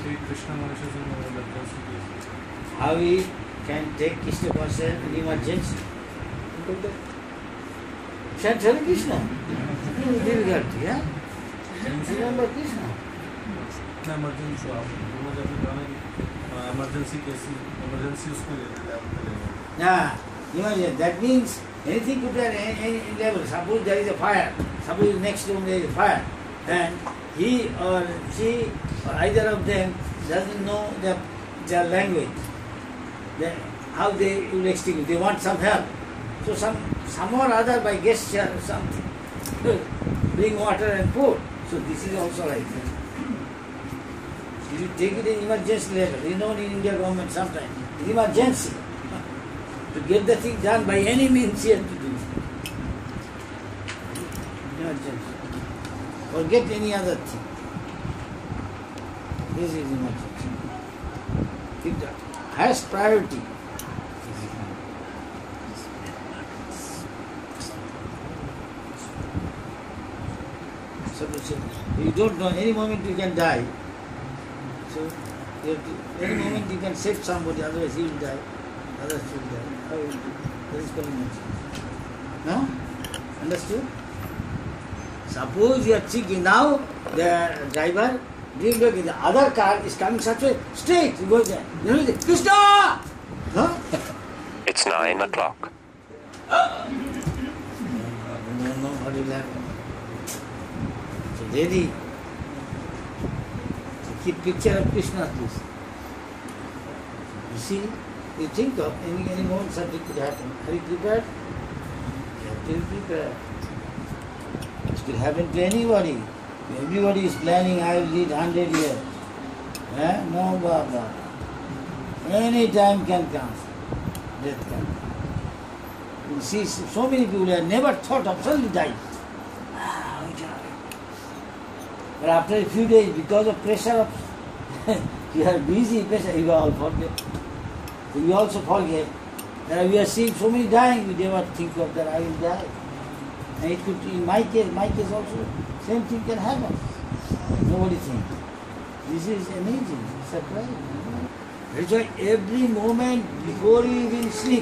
How we can take Krishna consciousness in emergency? Chant Hare Krishna. Difficulty, yeah? Remember Krishna. Emergency cases, emergency Yeah, imagine, that means anything could be at any level. Suppose there is a fire, suppose next room there is a fire, and he or she or either of them doesn't know their language, how they will extinguish. They want some help. So some or other by gesture or something, bring water and pour. So this is also like that. If you take it in emergency level, in India government sometimes, in emergency, to get the thing done by any means you have to do. Emergency. Forget any other thing. This is emergency. Keep the highest priority. So you don't know, any moment you can die. So you have to, any moment you can save somebody, otherwise he will die, others will die. How will you do? That is called emergency. No? Understood? Suppose you are thinking now, the driver, the other car is coming such a way, straight, you go there. You know, Krishna! No? It's 9 o'clock. No, what will happen? So ready. Keep picture of Krishna, please. You see, you think of any moment something could happen. Are you prepared? You have to be prepared. It could happen to anybody. Everybody is planning, I will live 100 years. No, Baba. Any time can come. Death can come. You see, so many people have never thought of suddenly died. But after a few days, because of pressure of you are busy, pressure, you all forget. So we also forget that we are seeing so many dying, we never think of that I will die. And it could, in my case also, same thing can happen. Nobody thinks. This is amazing, surprising. That's why every moment before you even sleep,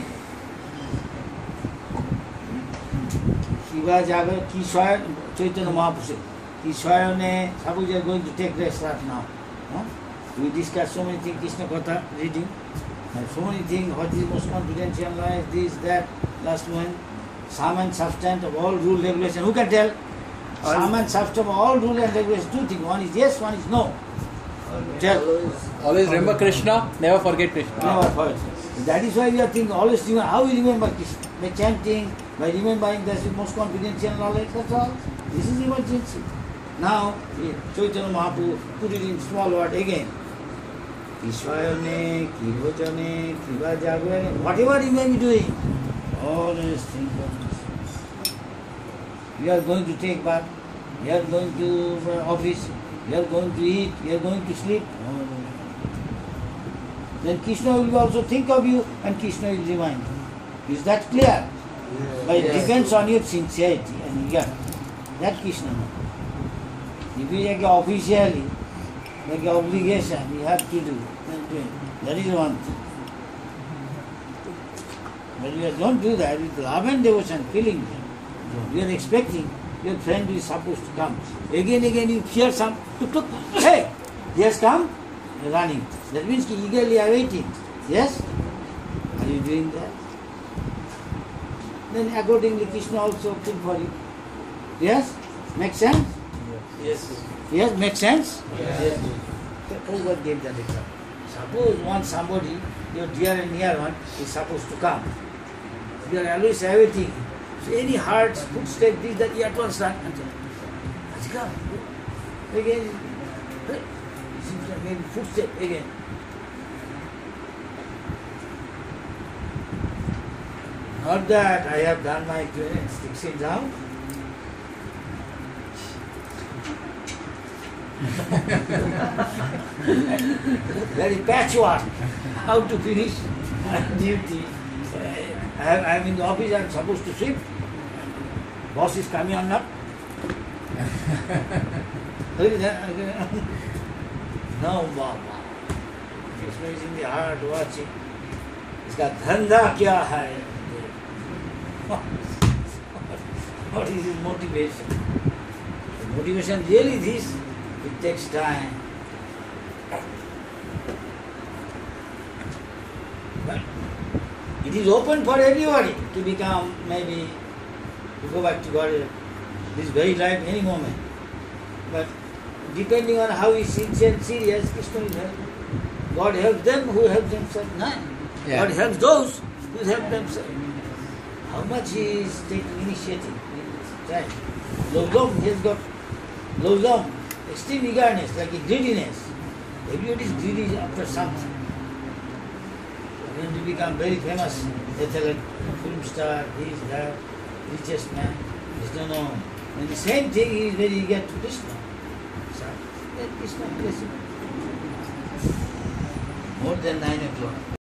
Shiva Jagat, Kishwaya, Chaitanya Mahaprabhu, Kishwaya, suppose you are going to take rest right now. We discuss so many things, Krishna Katha, reading, and so many things, what is most confidential life, this, that, last one. Sum and substance of all rule regulation. Who can tell? Sum and substance of all rule and regulation. Two things. One is yes, one is no. Tell. Always remember Krishna, never forget Krishna. Never forget. That is why we are thinking, always remember. How we remember Krishna? By chanting, by remembering that's the most confidential knowledge, that's all. This is emergency. Now, Chaitanya Mahaprabhu put it in small word again. Ishvayane, Kivojane, Kiva Jagvane, whatever you may be doing, always think of this. You are going to take bath, you are going to office, you are going to eat, you are going to sleep. Then Krishna will also think of you and Krishna will remind you. Is that clear? Yes. But it depends on your sincerity and that Krishna knows. If you take officially, like an obligation, you have to do. That is one thing. But you don't do that with love and devotion, feeling them. You are expecting your friend is supposed to come. Again, you hear some tuk, hey, he has come, you are running. That means you eagerly awaiting. Yes? Are you doing that? Then accordingly Krishna also feel for you. Yes? Make sense? Yes. Yes, make sense? Yes. So over gave that example. Suppose somebody, your dear and near one, is supposed to come. You are always awaiting. So any heart, footstep, this, that, you at once run. Has he come? Again, again, footstep, again. Not that I have done my clearance, sticks it down. Very patchwork. How to finish duty. I am in the office, I am supposed to sleep. Boss is coming or not. No, Baba. Krishna is in the heart watching. इसका धंधा क्या है? What is his motivation? The motivation really this. It takes time. But it is open for everybody to become maybe to go back to God this very life any moment. But depending on how he sincere and serious, Krishna will help. God helps them who help themselves. No. Yeah. God helps those who help themselves. How much he is taking initiative. Right. Logam, he has got logam, extreme eagerness, like a greediness. Everybody is greedy after something. When you become very famous, athlete, film star, he is the richest man. Krishna no. And the same thing, he is very eager to Krishna. So, let Krishna bless him. More than 9 o'clock.